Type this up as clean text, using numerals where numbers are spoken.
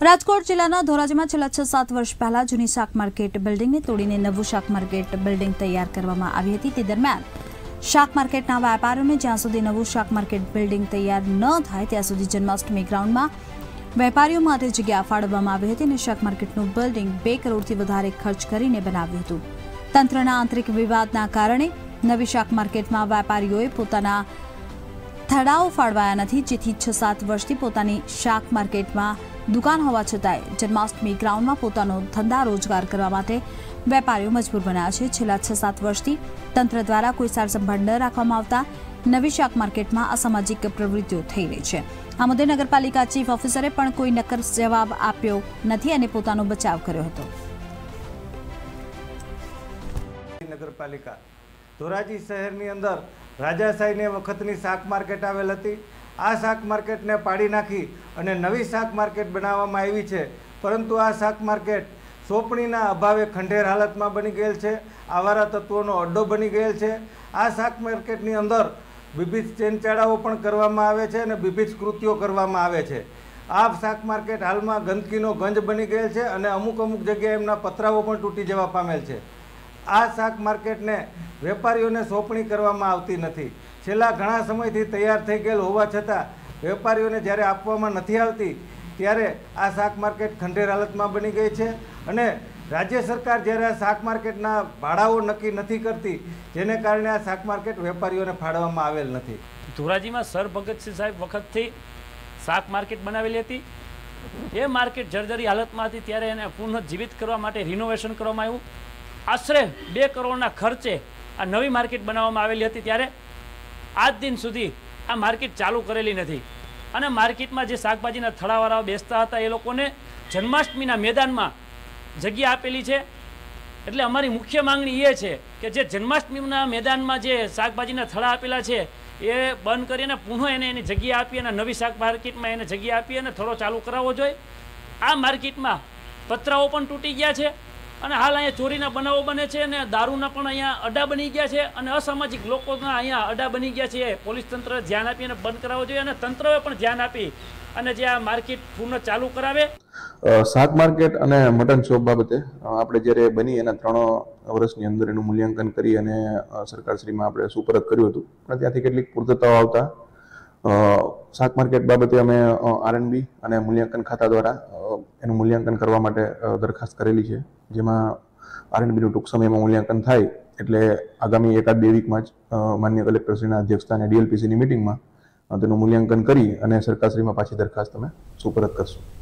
રાજકોટ જિલ્લાના ધોરાજીમાં છેલ્લા 6-7 વર્ષ પહેલા જૂની શાક માર્કેટ બિલ્ડિંગને તોડીને નવું શાક માર્કેટ બિલ્ડિંગ તૈયાર કરવામાં આવી હતી। તે દરમિયાન શાક માર્કેટના વેપારીઓને જ્યાં સુધી નવું શાક માર્કેટ બિલ્ડિંગ તૈયાર ન થાય ત્યાં સુધી જન્માષ્ટમી ગ્રાઉન્ડમાં વેપારીઓ માટે જગ્યા ફાળવવામાં આવી હતી અને શાક માર્કેટનું બિલ્ડિંગ 2 કરોડથી વધારે ખર્ચ કરીને બનાવ્યું હતું। તંત્રના આંતરિક વિવાદના કારણે નવી શાક માર્કેટમાં વેપારીઓએ પોતાના થડાઓ ફાળવાયા નથી, જેથી 6-7 વર્ષથી પોતાની શાક માર્કેટમાં દુકાન હોવા છતાંય જન્માષ્ટમી ગ્રાઉન્ડમાં પોતાનો ધંધા રોજગાર કરવા માટે વેપારીઓ મજબૂર બન્યા છે। છેલ્લા 6-7 વર્ષથી તંત્ર દ્વારા કોઈ સારસંભાળ ન રાખવામાં આવતા નવી શાક માર્કેટમાં અસામાજિક પ્રવૃત્તિઓ થઈ રહી છે। આ મુદ્દે નગરપાલિકા ચીફ ઓફિસરે પણ કોઈ નક્કર જવાબ આપ્યો નથી અને પોતાનો બચાવ કર્યો હતો। નગરપાલિકા ધોરાજી શહેરની અંદર રાજાશાહીને વખતની શાક માર્કેટ આવેલ હતી। આ શાક માર્કેટને પાડી નાખી અને નવી શાક માર્કેટ બનાવવામાં આવી છે, પરંતુ આ શાક માર્કેટ સોંપણીના અભાવે ખંડેર હાલતમાં બની ગયેલ છે, આવારા તત્વોનો અડ્ડો બની ગયેલ છે। આ શાક માર્કેટની અંદર વિવિધ ચેનચાળાઓ પણ કરવામાં આવે છે અને વિવિધ કૃત્યો કરવામાં આવે છે। આ શાક માર્કેટ હાલમાં ગંદકીનો ગંજ બની ગયેલ છે અને અમુક જગ્યાએ એમના પતરાઓ પણ તૂટી જવા પામેલ છે। આ શાક માર્કેટને વેપારીઓને સોંપણી કરવામાં આવતી નથી। છેલ્લા ઘણા સમયથી તૈયાર થઈ ગયેલ હોવા છતાં વેપારીઓને જ્યારે આપવામાં નથી આવતી ત્યારે આ શાક માર્કેટ ખંડેર હાલતમાં બની ગઈ છે અને રાજ્ય સરકાર જ્યારે આ શાક માર્કેટના ભાડાઓ નક્કી નથી કરતી, જેને કારણે આ શાક માર્કેટ વેપારીઓને ફાળવવામાં આવેલ નથી। ધોરાજીમાં સર ભગતસિંહ સાહેબ વખતથી શાક માર્કેટ બનાવેલી હતી। એ માર્કેટ જર્જરી હાલતમાં હતી ત્યારે એને પુનઃજીવિત કરવા માટે રિનોવેશન કરવામાં આવ્યું। આશરે 2 કરોડના ખર્ચે આ નવી માર્કેટ બનાવવામાં આવેલી હતી। ત્યારે આજ દિન સુધી આ માર્કેટ ચાલુ કરેલી નથી અને માર્કેટમાં જે શાકભાજીના થડાવાળાઓ બેસતા હતા એ લોકોને જન્માષ્ટમીના મેદાનમાં જગ્યા આપેલી છે। એટલે અમારી મુખ્ય માંગણી એ છે કે જે જન્માષ્ટમીના મેદાનમાં જે શાકભાજીના થડા આપેલા છે એ બંધ કરીને પુનઃ એને એની જગ્યા આપી અને નવી શાક માર્કેટમાં એને જગ્યા આપી અને થડો ચાલુ કરાવવો જોઈએ। આ માર્કેટમાં પતરાઓ પણ તૂટી ગયા છે અને હાલ અહીંયા ચોરીના બનાવો બને છે અને દારૂના પણ અહીંયા અડ્ડા બની ગયા છે અને અસામાજિક લોકોના અહીંયા અડ્ડા બની ગયા છે। પોલીસ તંત્ર ધ્યાન આપી અને બંધ કરાવવો જોઈએ અને તંત્રએ પણ ધ્યાન આપી અને જે આ માર્કેટ પુનઃ ચાલુ કરાવે। શાક માર્કેટ અને મટન શોપ બાબતે આપણે જ્યારે બની એના 3 વર્ષની અંદર એનું મૂલ્યાંકન કરી અને સરકારશ્રીમાં આપણે સુપરત કર્યું હતું, પણ ત્યાંથી કેટલીક પૂર્તતાઓ આવતા શાક માર્કેટ બાબતે અમે આરએનબી અને મૂલ્યાંકન ખાતા દ્વારા એનું મૂલ્યાંકન કરવા માટે દરખાસ્ત કરેલી છે, જેમાં આરએનબીનું ટૂંક સમયમાં મૂલ્યાંકન થાય એટલે આગામી 1-2 વીકમાં જ માનનીય કલેક્ટરશ્રીના અધ્યક્ષસ્થાને ડીએલપીસીની મિટિંગમાં તેનું મૂલ્યાંકન કરી અને સરકારશ્રીમાં પાછી દરખાસ્ત અમે સુપરત કરશું।